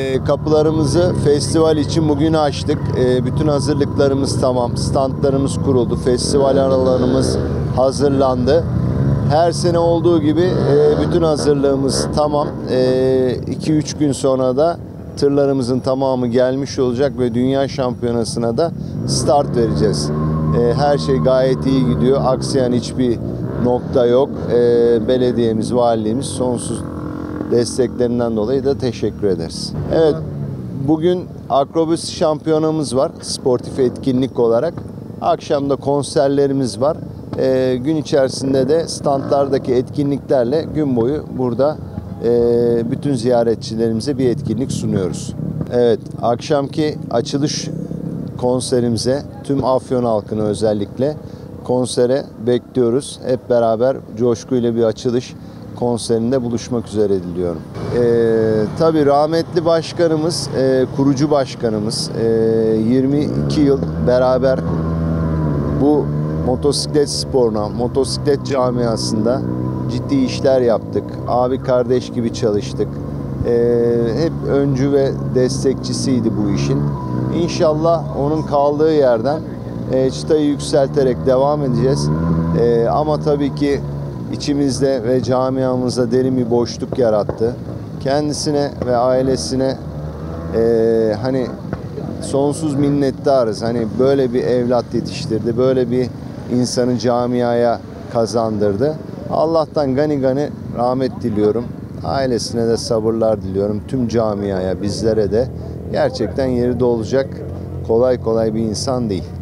Kapılarımızı festival için bugün açtık. Bütün hazırlıklarımız tamam. Standlarımız kuruldu. Festival aralarımız hazırlandı. Her sene olduğu gibi bütün hazırlığımız tamam. 2-3 gün sonra da tırlarımızın tamamı gelmiş olacak ve Dünya Şampiyonası'na da start vereceğiz. Her şey gayet iyi gidiyor. Aksayan hiçbir nokta yok. Belediyemiz, valiliğimiz sonsuz desteklerinden dolayı da teşekkür ederiz. Evet, bugün akrobasi şampiyonamız var sportif etkinlik olarak. Akşam da konserlerimiz var. Gün içerisinde de standlardaki etkinliklerle gün boyu burada bütün ziyaretçilerimize bir etkinlik sunuyoruz. Evet, akşamki açılış konserimize tüm Afyon halkını özellikle konsere bekliyoruz. Hep beraber coşkuyla bir açılış konserinde buluşmak üzere diliyorum. Tabii rahmetli başkanımız, kurucu başkanımız 22 yıl beraber bu motosiklet sporuna, motosiklet camiasında ciddi işler yaptık. Abi kardeş gibi çalıştık. Hep öncü ve destekçisiydi bu işin. İnşallah onun kaldığı yerden çıtayı yükselterek devam edeceğiz. Ama tabii ki içimizde ve camiamızda derin bir boşluk yarattı. Kendisine ve ailesine hani sonsuz minnettarız. Hani böyle bir evlat yetiştirdi, böyle bir insanı camiaya kazandırdı. Allah'tan gani gani rahmet diliyorum. Ailesine de sabırlar diliyorum. Tüm camiaya, bizlere de gerçekten yeri dolacak kolay kolay bir insan değil.